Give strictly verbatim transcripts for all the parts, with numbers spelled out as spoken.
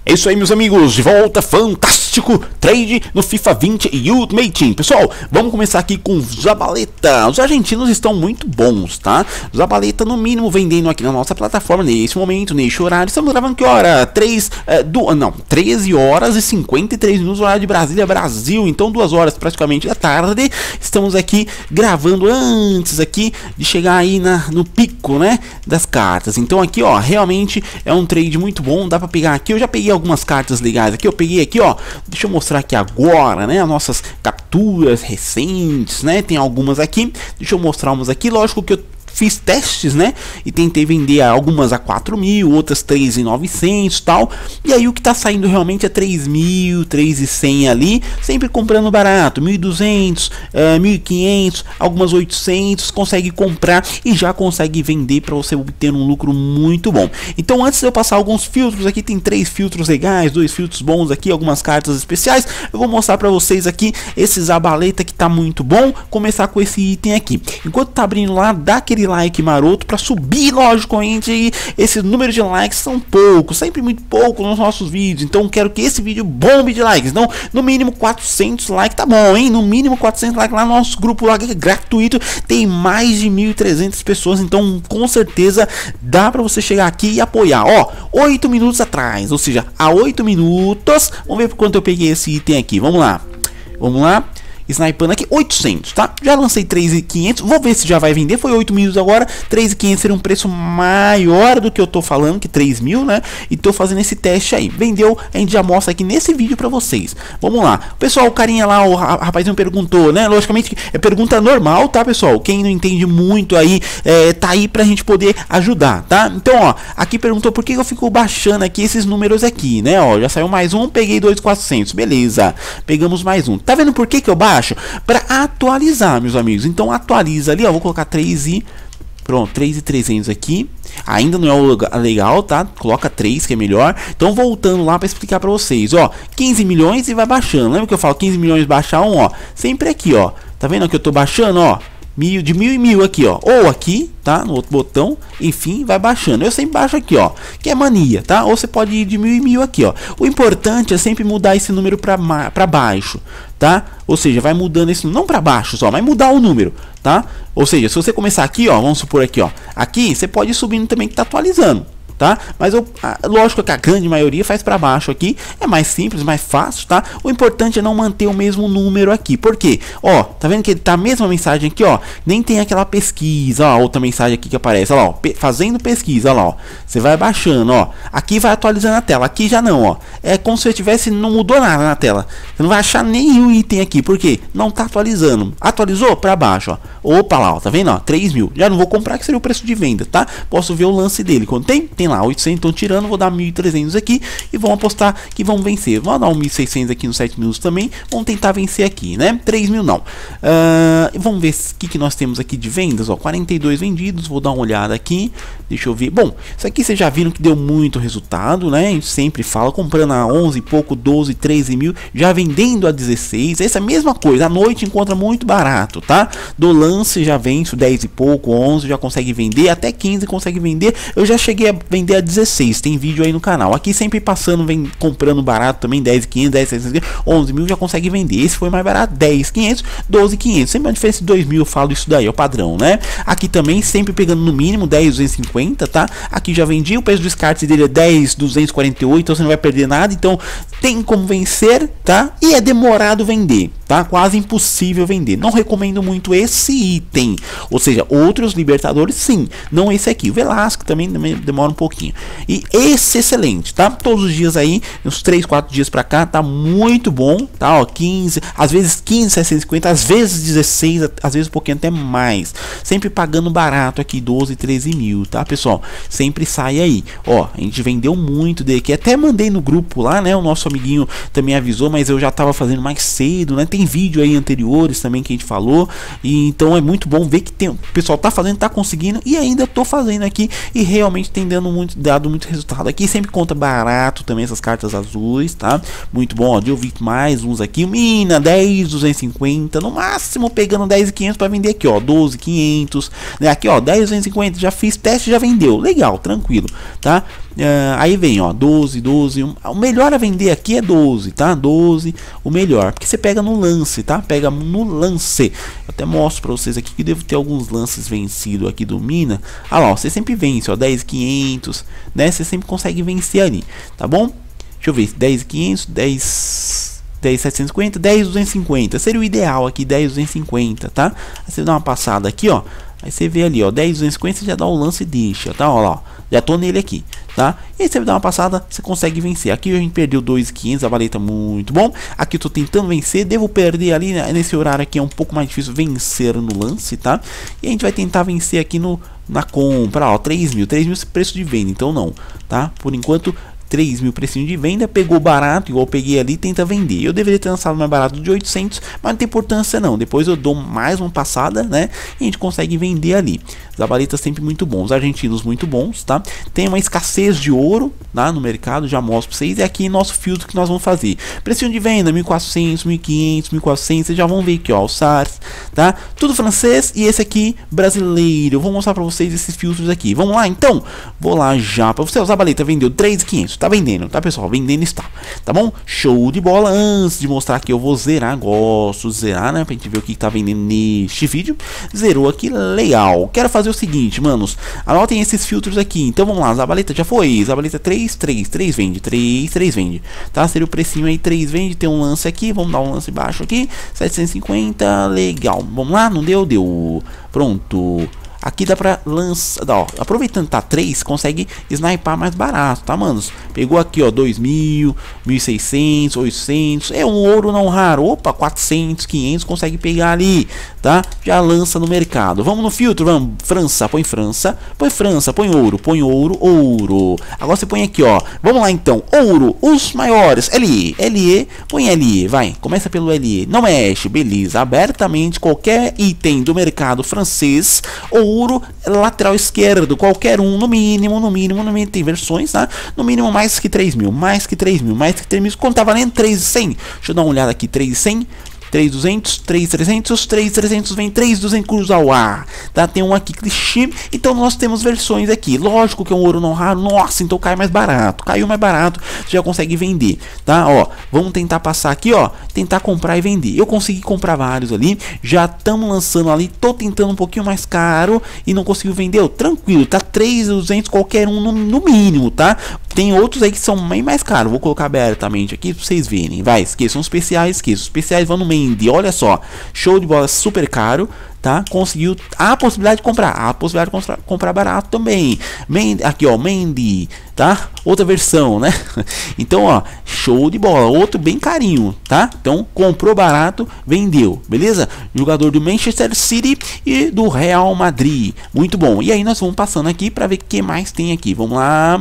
É isso aí, meus amigos, de volta, fantástico trade no FIFA vinte e Ultimate Team. Pessoal, vamos começar aqui com Zabaleta. Os argentinos estão muito bons, tá? Zabaleta, no mínimo, vendendo aqui na nossa plataforma nesse momento, neste horário. Estamos gravando que hora? três, é, do, não, treze horas e cinquenta e três minutos, horário de Brasília, Brasil. Então, duas horas praticamente da tarde. Estamos aqui gravando antes aqui de chegar aí na, no pico, né, das cartas. Então, aqui, ó, realmente é um trade muito bom. Dá pra pegar aqui. Eu já peguei algumas cartas legais aqui. Eu peguei aqui, ó. Deixa eu mostrar aqui agora, né? As nossas capturas recentes, né? Tem algumas aqui. Deixa eu mostrar umas aqui. Lógico que eu fiz testes, né? E tentei vender algumas a quatro mil, outras três mil e novecentos, tal. E aí o que tá saindo realmente é três mil, três mil e cem ali, sempre comprando barato, mil e duzentos, uh, mil e quinhentos, algumas oitocentos, consegue comprar e já consegue vender para você obter um lucro muito bom. Então, antes de eu passar alguns filtros aqui, tem três filtros legais, dois filtros bons aqui, algumas cartas especiais. Eu vou mostrar para vocês aqui esse Zabaleta que tá muito bom. Começar com esse item aqui. Enquanto tá abrindo lá, dá aquele like maroto para subir, logicamente, e esse número de likes são poucos, sempre muito pouco nos nossos vídeos. Então quero que esse vídeo bombe de likes. Então, no mínimo quatrocentos likes, tá bom, hein? No mínimo quatrocentos likes lá no nosso grupo lá, que é gratuito, tem mais de mil e trezentas pessoas. Então, com certeza dá para você chegar aqui e apoiar. Ó, oito minutos atrás, ou seja, há oito minutos. Vamos ver por quanto eu peguei esse item aqui. Vamos lá. Vamos lá. Snipando aqui, oitocentos, tá? Já lancei três mil e quinhentos, vou ver se já vai vender. Foi oito mil agora, três mil e quinhentos seria um preço maior do que eu tô falando, que três mil, né? E tô fazendo esse teste aí. Vendeu, a gente já mostra aqui nesse vídeo pra vocês. Vamos lá. Pessoal, o carinha lá, o rapazinho perguntou, né? Logicamente, é pergunta normal, tá, pessoal? Quem não entende muito aí, é, tá aí pra gente poder ajudar, tá? Então, ó, aqui perguntou por que eu fico baixando aqui esses números aqui, né? Ó, já saiu mais um, peguei dois mil e quatrocentos, beleza. Pegamos mais um. Tá vendo por que que eu baixo? Para atualizar, meus amigos. Então atualiza ali, ó, vou colocar três e pronto, três mil e trezentos aqui. Ainda não é o legal, tá? Coloca três que é melhor. Então voltando lá para explicar para vocês, ó, quinze milhões e vai baixando. Lembra que eu falo quinze milhões baixar um, ó, sempre aqui, ó. Tá vendo que eu tô baixando, ó? Mil, de mil e mil aqui, ó, ou aqui, tá, no outro botão, enfim, vai baixando. Eu sempre baixo aqui, ó, que é mania, tá? Ou você pode ir de mil e mil aqui, ó. O importante é sempre mudar esse número para para baixo, tá? Ou seja, vai mudando esse, não para baixo só, mas mudar o número, tá? Ou seja, se você começar aqui, ó, vamos supor aqui, ó, aqui você pode ir subindo também que tá atualizando, tá? Mas eu, lógico que a grande maioria faz para baixo aqui, é mais simples, mais fácil, tá? O importante é não manter o mesmo número aqui. Por quê? Ó, tá vendo que ele tá a mesma mensagem aqui, ó, nem tem aquela pesquisa, ó, outra mensagem aqui que aparece, ó lá, ó, pe fazendo pesquisa, ó lá, ó. Você vai baixando, ó. Aqui vai atualizando a tela, aqui já não, ó. É como se eu tivesse, não mudou nada na tela. Você não vai achar nenhum item aqui, por quê? Não tá atualizando. Atualizou para baixo, ó. Opa lá, ó, tá vendo, ó? três mil. Já não vou comprar, que seria o preço de venda, tá? Posso ver o lance dele. Quando tem, tem lá oitocentos, então tirando, vou dar mil e trezentos aqui e vão apostar que vão vencer. Vou dar um mil e seiscentos aqui nos sete minutos também, vamos tentar vencer aqui, né? três mil não. Uh, vamos ver o que, que nós temos aqui de vendas, ó, quarenta e dois vendidos, vou dar uma olhada aqui, deixa eu ver. Bom, isso aqui vocês já viram que deu muito resultado, né? A gente sempre fala, comprando a onze e pouco, doze, treze mil, já vendendo a dezesseis, essa é a mesma coisa, à noite encontra muito barato, tá? Do lance já vence dez e pouco, onze, já consegue vender, até quinze consegue vender, eu já cheguei a vender a dezesseis, tem vídeo aí no canal, aqui sempre passando, vem comprando barato também, dez mil e quinhentos, dez mil e seiscentos, onze mil já consegue vender, esse foi mais barato, dez mil e quinhentos, doze mil e quinhentos, sempre uma diferença de dois mil, eu falo isso daí, é o padrão, né? Aqui também, sempre pegando no mínimo, dez mil duzentos e cinquenta, tá? Aqui já vendi, o preço do descarte dele é dez mil duzentos e quarenta e oito, então você não vai perder nada, então tem como vencer, tá? E é demorado vender, tá? Quase impossível vender, não recomendo muito esse item, ou seja, outros libertadores sim, não esse aqui, o Velasco também demora um pouquinho. E esse excelente, tá? Todos os dias aí, uns três, quatro dias pra cá, tá muito bom, tá? Ó, quinze, às vezes quinze, seiscentos e cinquenta, às vezes dezesseis, às vezes um pouquinho até mais. Sempre pagando barato aqui, doze, treze mil, tá, pessoal? Sempre sai aí. Ó, a gente vendeu muito dele aqui, até mandei no grupo lá, né? O nosso amiguinho também avisou, mas eu já tava fazendo mais cedo, né? Tem vídeo aí anteriores também que a gente falou, e então é muito bom ver que tem, o pessoal tá fazendo, tá conseguindo, e ainda tô fazendo aqui, e realmente tem dando muito, dado muito resultado aqui, sempre conta barato também essas cartas azuis, tá? Muito bom, ó, eu vi mais uns aqui, mina, dez mil duzentos e cinquenta, no máximo pegando dez mil e quinhentos para vender aqui, ó, doze mil e quinhentos, né? Aqui, ó, dez mil duzentos e cinquenta, já fiz teste, já vendeu, legal, tranquilo, tá? Uh, aí vem, ó, doze, doze. O melhor a vender aqui é doze, tá? doze, o melhor. Porque você pega no lance, tá? Pega no lance. Eu até mostro pra vocês aqui que devo ter alguns lances vencidos aqui do Mina. Ah lá, ó, você sempre vence, ó, dez, quinhentos, né? Você sempre consegue vencer ali, tá bom? Deixa eu ver, dez, quinhentos, dez, dez, setecentos e cinquenta, dez, duzentos e cinquenta. Seria o ideal aqui, dez, duzentos e cinquenta, tá? Aí você dá uma passada aqui, ó. Aí você vê ali, ó, dez, duzentos e cinquenta, você já dá o lance e deixa, tá? Ó lá, ó, já tô nele aqui, tá? E aí você dá uma passada, você consegue vencer. Aqui a gente perdeu dois mil e quinhentos, a valeta muito bom. Aqui eu tô tentando vencer, devo perder ali, né? Nesse horário aqui é um pouco mais difícil vencer no lance, tá? E a gente vai tentar vencer aqui no, na compra, ó, três mil, três mil preço de venda, então não, tá? Por enquanto... três mil precinho de venda, pegou barato, igual eu peguei ali, tenta vender. Eu deveria ter lançado mais barato de oitocentos, mas não tem importância não. Depois eu dou mais uma passada, né? E a gente consegue vender ali. Zabaleta sempre muito bons, os argentinos muito bons, tá? Tem uma escassez de ouro, tá? No mercado, já mostro pra vocês. E aqui nosso filtro que nós vamos fazer. Precinho de venda, mil e quatrocentos, mil e quinhentos, mil e quatrocentos, vocês já vão ver aqui, ó, o SARS, tá? Tudo francês e esse aqui brasileiro. Eu vou mostrar pra vocês esses filtros aqui. Vamos lá, então? Vou lá já pra você. O Zabaleta vendeu três mil e quinhentos. Tá vendendo, tá pessoal? Vendendo está, tá bom? Show de bola. Antes de mostrar que eu vou zerar, gosto de zerar, né? Pra gente ver o que tá vendendo neste vídeo. Zerou aqui, legal. Quero fazer o seguinte, manos. Anotem esses filtros aqui. Então vamos lá, Zabaleta já foi. Zabaleta três, três, três vende, três, três vende. Tá? Seria o precinho aí, três vende. Tem um lance aqui, vamos dar um lance baixo aqui. setecentos e cinquenta, legal. Vamos lá, não deu? Deu. Pronto. Aqui dá pra lançar, ó, aproveitando tá três, consegue sniper mais barato, tá, manos? Pegou aqui, ó, dois mil, mil e seiscentos, oitocentos, é um ouro não raro, opa, quatrocentos, quinhentos, consegue pegar ali, tá? Já lança no mercado. Vamos no filtro, vamos, França, põe França, põe França, põe ouro, põe ouro, ouro. Agora você põe aqui, ó, vamos lá então, ouro, os maiores, L E, L E, põe L E, vai, começa pelo L E, não mexe, beleza, abertamente, qualquer item do mercado francês, ou ouro, lateral esquerdo, qualquer um, no mínimo, no mínimo, no mínimo, tem versões, tá? No mínimo mais que três mil, mais que três mil, mais que três mil, quanto tá valendo? três mil e cem, deixa eu dar uma olhada aqui, três mil e cem, três mil e duzentos, três mil e trezentos, três mil e trezentos vem três mil e duzentos cruza ao ar, tá? Tem um aqui clichê, então nós temos versões aqui, lógico que é um ouro não raro, nossa, então cai mais barato, caiu mais barato, você já consegue vender, tá? Ó, vamos tentar passar aqui, ó, tentar comprar e vender, eu consegui comprar vários ali, já estamos lançando ali, tô tentando um pouquinho mais caro e não conseguiu vender, tranquilo, tá? três mil e duzentos qualquer um no, no mínimo, tá? Tem outros aí que são bem mais caros, vou colocar abertamente aqui pra vocês verem, vai, esqueçam os especiais, esqueçam, os especiais vão no Mendy, olha só, show de bola, super caro, tá? Conseguiu a possibilidade de comprar, a possibilidade de comprar, comprar barato também. Mendy, aqui ó, Mendy, tá? Outra versão, né? Então, ó, show de bola, outro bem carinho, tá? Então, comprou barato, vendeu, beleza? Jogador do Manchester City e do Real Madrid, muito bom. E aí nós vamos passando aqui para ver o que mais tem aqui. Vamos lá,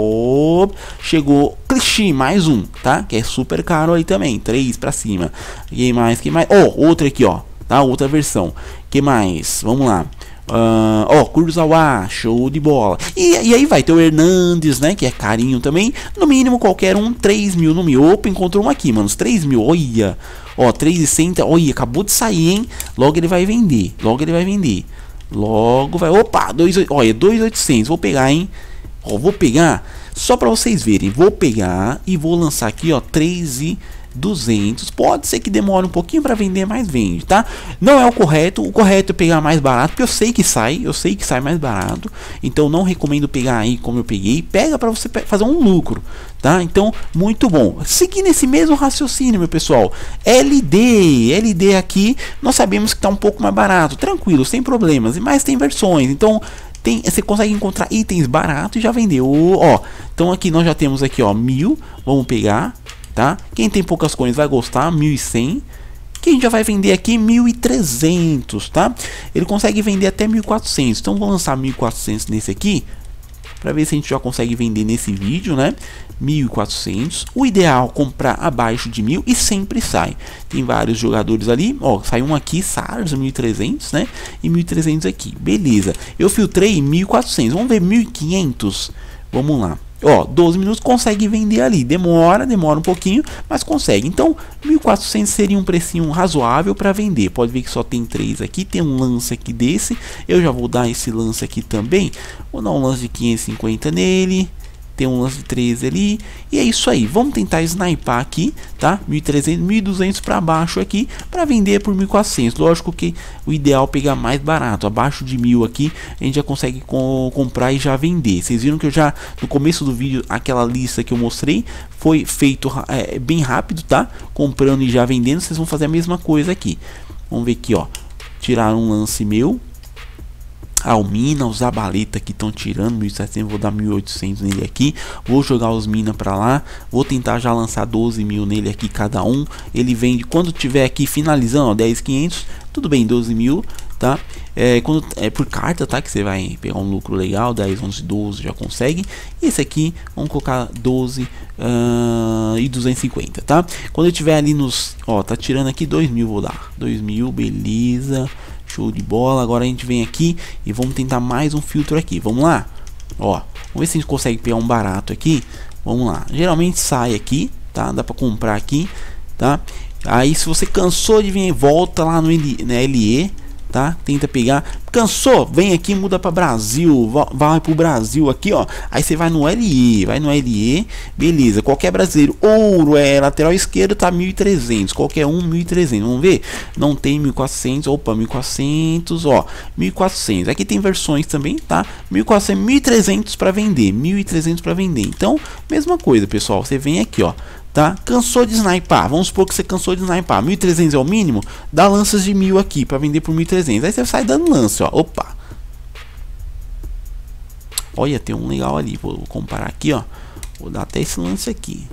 oh, chegou clichê, mais um, tá? Que é super caro aí também, três para cima. E mais, que mais? Ó, oh, outra aqui, ó. Tá? Outra versão. Que mais? Vamos lá. Uh, ó, Kurzawa, show de bola. E, e aí vai ter o Hernandes, né? Que é carinho também. No mínimo, qualquer um, três mil no meu. Opa, encontrou um aqui, mano. três mil, olha. Ó, três mil e cem. Olha, acabou de sair, hein? Logo ele vai vender. Logo ele vai vender. Logo vai. Opa, dois, olha, dois mil e oitocentos. Vou pegar, hein? Ó, vou pegar. Só pra vocês verem. Vou pegar e vou lançar aqui, ó, três mil e duzentos, pode ser que demore um pouquinho para vender, mas vende, tá? Não é o correto, o correto é pegar mais barato, porque eu sei que sai, eu sei que sai mais barato, então não recomendo pegar aí como eu peguei, pega para você fazer um lucro, tá? Então, muito bom. Seguindo esse mesmo raciocínio, meu pessoal, L D, L D aqui, nós sabemos que tá um pouco mais barato, tranquilo, sem problemas, mas tem versões, então tem, você consegue encontrar itens baratos e já vendeu, ó. Então aqui nós já temos aqui, ó, mil, vamos pegar, tá? Quem tem poucas coins vai gostar, mil e cem. Quem já vai vender aqui mil e trezentos, tá? Ele consegue vender até mil e quatrocentos. Então vou lançar mil e quatrocentos nesse aqui, para ver se a gente já consegue vender nesse vídeo, né? mil e quatrocentos. O ideal é comprar abaixo de mil e sempre sai. Tem vários jogadores ali, ó, sai um aqui, SARS mil e trezentos, né? E mil e trezentos aqui. Beleza. Eu filtrei mil e quatrocentos. Vamos ver mil e quinhentos. Vamos lá. Ó, doze minutos consegue vender ali, demora, demora um pouquinho, mas consegue. Então, mil e quatrocentos seria um precinho razoável para vender. Pode ver que só tem três aqui, tem um lance aqui desse. Eu já vou dar esse lance aqui também. Vou dar um lance de quinhentos e cinquenta nele. Tem um lance de treze ali. E é isso aí. Vamos tentar snipar aqui, tá? mil e trezentos, mil e duzentos para baixo aqui, para vender por mil e quatrocentos. Lógico que o ideal é pegar mais barato. Abaixo de mil aqui, a gente já consegue co comprar e já vender. Vocês viram que eu já, no começo do vídeo, aquela lista que eu mostrei, foi feito é, bem rápido, tá? Comprando e já vendendo. Vocês vão fazer a mesma coisa aqui. Vamos ver aqui, ó. Tirar um lance meu. Almina, os Zabaleta que estão tirando mil e setecentos, vou dar mil e oitocentos nele aqui. Vou jogar os mina para lá. Vou tentar já lançar doze mil nele aqui cada um. Ele vende quando tiver aqui finalizando, ó, dez mil e quinhentos. Tudo bem, doze mil, tá? É, quando, é por carta, tá? Que você vai pegar um lucro legal, dez, onze, doze já consegue. E esse aqui, vamos colocar doze uh, e duzentos e cinquenta, tá? Quando eu tiver ali nos, ó, tá tirando aqui dois mil, vou dar dois mil, beleza. Show de bola. Agora a gente vem aqui e vamos tentar mais um filtro aqui. Vamos lá. Ó, vamos ver se a gente consegue pegar um barato aqui. Vamos lá. Geralmente sai aqui, tá? Dá pra comprar aqui, tá? Aí se você cansou de vir, volta lá no L, na L E, tá? Tenta pegar. Cansou? Vem aqui, muda para Brasil, vai pro Brasil aqui, ó. Aí você vai no L E, vai no L E, beleza. Qualquer brasileiro, ouro é lateral esquerdo, tá mil e trezentos, qualquer um mil e trezentos. Vamos ver? Não tem mil e quatrocentos, opa, mil e quatrocentos, ó, mil e quatrocentos. Aqui tem versões também, tá? mil e quatrocentos, mil e trezentos para vender, mil e trezentos para vender. Então, mesma coisa, pessoal. Você vem aqui, ó. Tá? Cansou de snipar, vamos supor que você cansou de snipar, mil e trezentos é o mínimo, dá lanças de mil aqui para vender por mil e trezentos. Aí você sai dando lance, ó. Opa. Olha, tem um legal ali, vou comparar aqui, ó. Vou dar até esse lance aqui.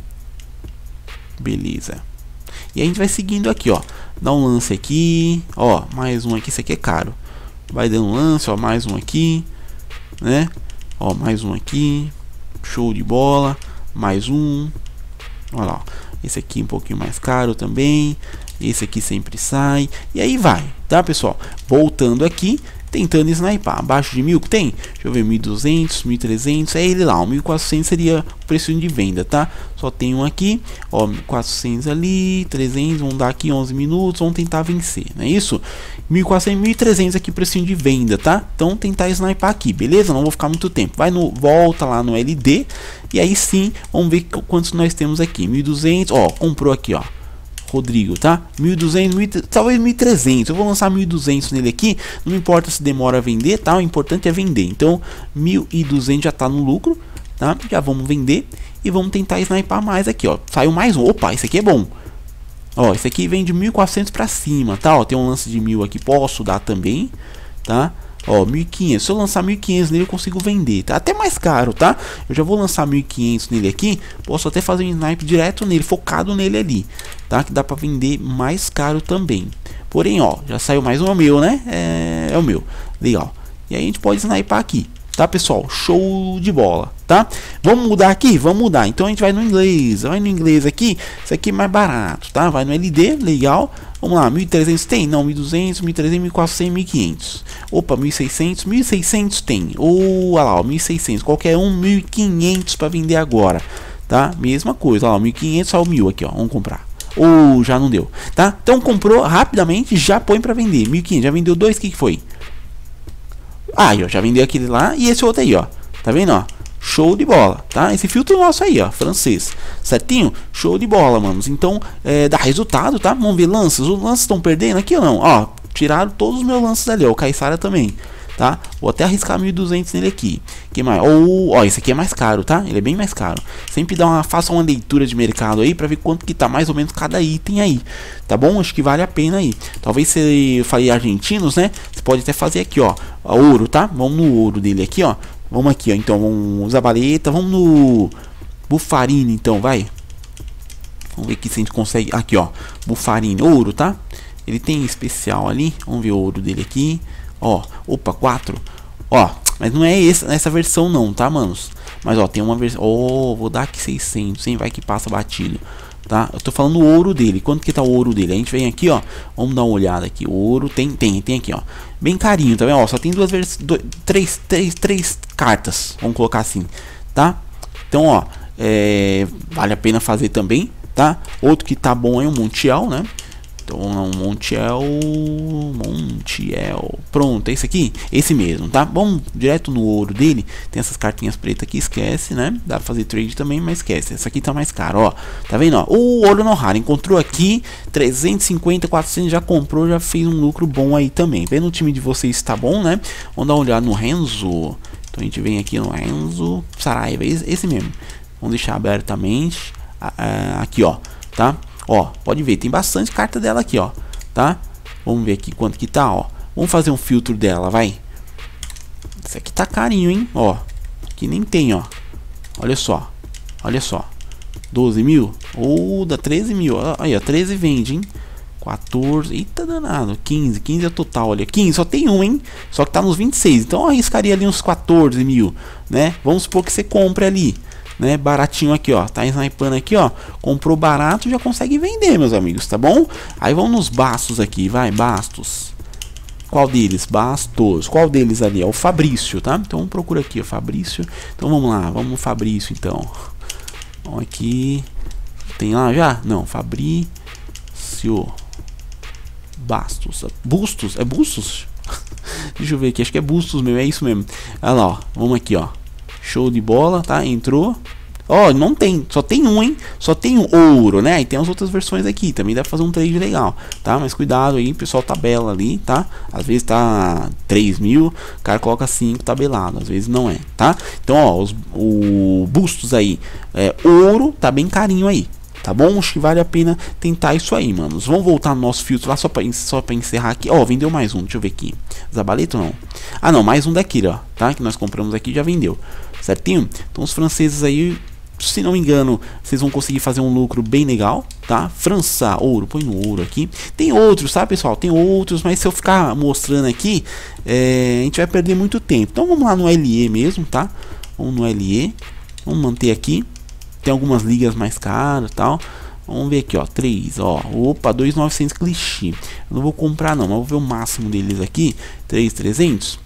Beleza. E a gente vai seguindo aqui, ó. Dá um lance aqui, ó, mais um aqui, esse aqui é caro. Vai dando um lance, ó, mais um aqui, né? Ó, mais um aqui. Show de bola. Mais um. Olha lá, esse aqui um pouquinho mais caro também. Esse aqui sempre sai. E aí vai, tá, pessoal? Voltando aqui, tentando snipar. Abaixo de mil que tem? Deixa eu ver, mil e duzentos, mil e trezentos. É ele lá, o mil e quatrocentos seria o preço de venda, tá? Só tem um aqui, ó, mil e quatrocentos ali, trezentos. Vamos dar aqui onze minutos, vamos tentar vencer, não é isso? mil e quatrocentos, mil e trezentos aqui, preço de venda, tá? Então tentar snipar aqui, beleza? Não vou ficar muito tempo. Vai no, volta lá no L D. E aí sim, vamos ver quantos nós temos aqui. mil e duzentos, ó, comprou aqui, ó. Rodrigo, tá? mil e duzentos, mil, talvez mil e trezentos. Eu vou lançar mil e duzentos nele aqui. Não importa se demora a vender, tá? O importante é vender. Então, mil e duzentos já tá no lucro, tá? Já vamos vender e vamos tentar snipar mais aqui, ó. Saiu mais um. Opa, esse aqui é bom. Ó, esse aqui vem de mil e quatrocentos para cima, tá? Ó, tem um lance de mil aqui, posso dar também, tá? Ó, mil e quinhentos. Se eu lançar mil e quinhentos nele, eu consigo vender, tá? Até mais caro, tá? Eu já vou lançar mil e quinhentos nele aqui. Posso até fazer um snipe direto nele, focado nele ali, tá? Que dá pra vender mais caro também. Porém, ó, já saiu mais um, é o meu, né? É, é o meu. Legal. E aí a gente pode snipar aqui, tá, pessoal? Show de bola, tá? Vamos mudar aqui? Vamos mudar. Então a gente vai no inglês. Vai no inglês aqui. Isso aqui é mais barato, tá? Vai no L D, legal. Vamos lá, mil e trezentos tem? Não, mil e duzentos, mil e trezentos, mil e quatrocentos, mil e quinhentos. Opa, mil e seiscentos, mil e seiscentos tem. Ou, olha lá, ó, mil e seiscentos. Qualquer um, mil e quinhentos para vender agora, tá? Mesma coisa, olha lá, mil e quinhentos, só o mil aqui, ó. Vamos comprar. Ou, já não deu, tá? Então comprou rapidamente, já põe para vender. mil e quinhentos, já vendeu dois, o que que foi? Ah, aí, ó, já vendeu aquele lá e esse outro aí, ó. Tá vendo, ó? Show de bola, tá? Esse filtro nosso aí, ó, francês, certinho? Show de bola, manos. Então, é, dá resultado, tá? Vamos ver lances. Os lances estão perdendo aqui ou não? Ó, tiraram todos os meus lances ali, ó. O Caissara também, tá? Vou até arriscar mil e duzentos nele aqui. Que mais? Ou, ó, esse aqui é mais caro, tá? Ele é bem mais caro. Sempre dá uma, faça uma leitura de mercado aí pra ver quanto que tá mais ou menos cada item aí, tá bom? Acho que vale a pena aí. Talvez se eu falei argentinos, né? Você pode até fazer aqui, ó, ouro, tá? Vamos no ouro dele aqui, ó. Vamos aqui, ó. Então, vamos Zabaleta. Vamos no Buffarini, então, vai. Vamos ver aqui se a gente consegue. Aqui, ó. Buffarini, ouro, tá? Ele tem especial ali. Vamos ver o ouro dele aqui. Ó, opa, quatro. Ó, mas não é essa, essa versão não, tá, manos? Mas, ó, tem uma versão. Ó, vou dar aqui seiscentos, hein? Vai que passa batido, tá? Eu tô falando o ouro dele. Quanto que tá o ouro dele? A gente vem aqui, ó. Vamos dar uma olhada aqui. O ouro tem, tem, tem aqui, ó. Bem carinho, tá vendo? Ó, só tem duas versões, três, três, três cartas, vamos colocar assim, tá? Então, ó, é, vale a pena fazer também, tá? Outro que tá bom é o Montiel, né? Então vamos lá, um Montiel, Montiel, pronto, é esse aqui, esse mesmo, tá? Vamos direto no ouro dele, tem essas cartinhas pretas aqui, esquece, né? Dá pra fazer trade também, mas esquece, essa aqui tá mais cara, ó, tá vendo, ó? O ouro não raro, encontrou aqui, trezentos e cinquenta, quatrocentos, já comprou, já fez um lucro bom aí também. Vendo o time de vocês tá bom, né? Vamos dar uma olhada no Renzo, então a gente vem aqui no Renzo, Saraiva, esse mesmo, vamos deixar abertamente, aqui ó, tá? Ó, pode ver, tem bastante carta dela aqui, ó, tá? Vamos ver aqui quanto que tá, ó. Vamos fazer um filtro dela, vai. Esse aqui tá carinho, hein? Ó, aqui nem tem, ó. Olha só, olha só. doze mil? Ou dá treze mil. Aí, ó, treze vende, hein? quatorze, eita danado. quinze, quinze é o total, olha. quinze, só tem um, hein? Só que tá nos vinte e seis. Então eu arriscaria ali uns quatorze mil, né? Vamos supor que você compre ali, né, baratinho aqui, ó, tá snipando aqui, ó, comprou barato, já consegue vender, meus amigos, tá bom? Aí vamos nos bastos aqui, vai, bastos. Qual deles? Bastos. Qual deles ali? É o Fabrício, tá? Então procura aqui, ó, Fabrício. Então vamos lá, vamos no Fabrício, então. Vamos aqui. Tem lá já? Não, Fabrício. Bastos. Bustos? É Bustos? Deixa eu ver aqui, acho que é Bustos mesmo, é isso mesmo. Olha lá, ó, vamos aqui, ó. Show de bola, tá? Entrou. Ó, oh, não tem, só tem um, hein? Só tem um ouro, né? E tem as outras versões aqui, também dá pra fazer um trade legal, tá? Mas cuidado aí, pessoal, tabela ali, tá? Às vezes tá três mil, o cara coloca cinco tabelado, às vezes não é, tá? Então, ó, os o bustos aí, é, ouro, tá bem carinho aí, tá bom? Acho que vale a pena tentar isso aí, manos. Vamos voltar no nosso filtro lá, só pra, só pra encerrar aqui. Ó, vendeu mais um, deixa eu ver aqui. Zabaleta ou não? Ah, não, mais um daqui, ó, tá? Que nós compramos aqui, já vendeu. Certinho? Então os franceses aí, se não me engano, vocês vão conseguir fazer um lucro bem legal, tá? França, ouro, põe no ouro aqui. Tem outros, tá, pessoal? Tem outros, mas se eu ficar mostrando aqui, é, a gente vai perder muito tempo. Então vamos lá no L E mesmo, tá? Vamos no L E, vamos manter aqui. Tem algumas ligas mais caras e tal. Vamos ver aqui, ó, três, ó. Opa, dois mil e novecentos clichê. Eu não vou comprar não, mas vou ver o máximo deles aqui. três mil e trezentos.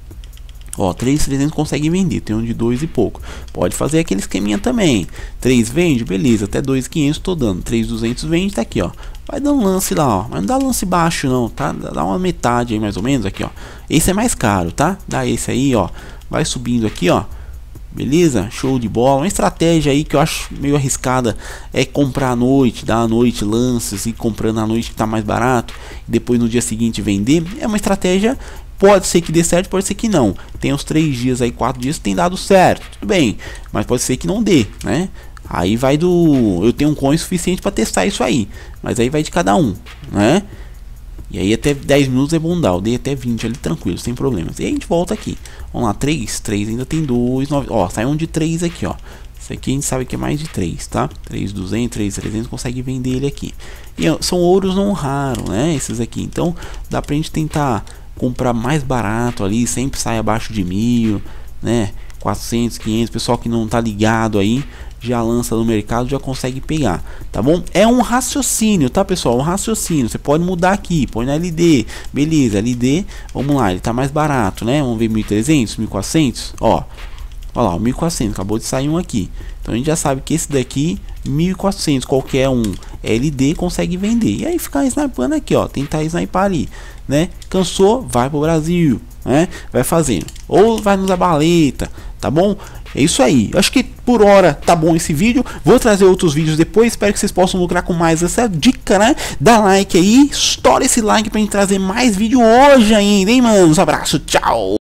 Ó, três mil e trezentos consegue vender, tem um de dois e pouco. Pode fazer aquele esqueminha também. três vende, beleza, até dois mil e quinhentos tô dando. três mil e duzentos vende, tá aqui, ó. Vai dando lance lá, ó. Mas não dá lance baixo não, tá? Dá uma metade aí mais ou menos aqui, ó. Esse é mais caro, tá? Dá esse aí, ó. Vai subindo aqui, ó. Beleza? Show de bola. Uma estratégia aí que eu acho meio arriscada é comprar à noite, dar à noite lances e comprando à noite que tá mais barato, e depois no dia seguinte vender. É uma estratégia, pode ser que dê certo, pode ser que não. Tem uns três dias aí, quatro dias que tem dado certo, tudo bem, mas pode ser que não dê, né? Aí vai do... eu tenho um coin suficiente para testar isso aí, mas aí vai de cada um, né? E aí até dez minutos é bom dar, eu dei até vinte ali tranquilo, sem problemas. E aí a gente volta aqui. Vamos lá, três, três ainda tem dois, nove, ó, sai um de três aqui, ó. Esse aqui a gente sabe que é mais de três, tá? três mil e duzentos, três mil e trezentos, consegue vender ele aqui. E são ouros não raros, né? Esses aqui, então dá pra gente tentar comprar mais barato ali, sempre sai abaixo de mil, né? quatrocentos, quinhentos, pessoal que não tá ligado aí, já lança no mercado, já consegue pegar, tá bom? É um raciocínio, tá, pessoal? Um raciocínio, você pode mudar aqui, põe na L D, beleza, L D, vamos lá, ele tá mais barato, né? Vamos ver mil e trezentos, mil e quatrocentos, ó, olha lá, mil e quatrocentos, acabou de sair um aqui, então a gente já sabe que esse daqui, mil e quatrocentos, qualquer um L D consegue vender, e aí ficar snipando aqui, ó, tentar snipar ali, né? Cansou, vai pro Brasil, né? Vai fazendo, ou vai nos Zabaleta, tá bom? É isso aí, acho que por hora tá bom esse vídeo, vou trazer outros vídeos depois, espero que vocês possam lucrar com mais essa dica, né? Dá like aí, estoura esse like pra gente trazer mais vídeo hoje ainda, hein, mano? Um abraço, tchau!